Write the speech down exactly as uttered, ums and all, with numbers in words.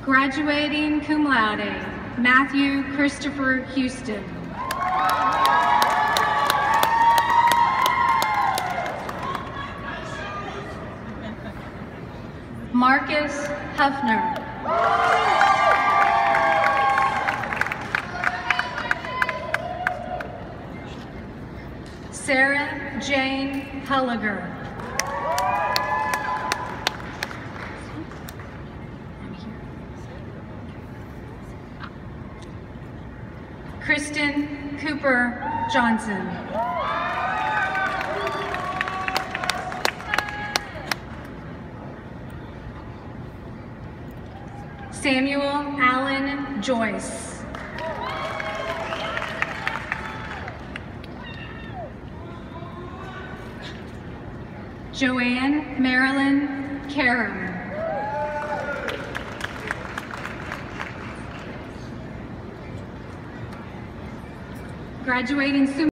Graduating cum laude, Matthew Christopher Houston. Marcus Huffner. Sarah Jane Hulliger. Kristen Cooper Johnson. Samuel Allen Joyce. Joanne Marilyn Karam. Graduating summa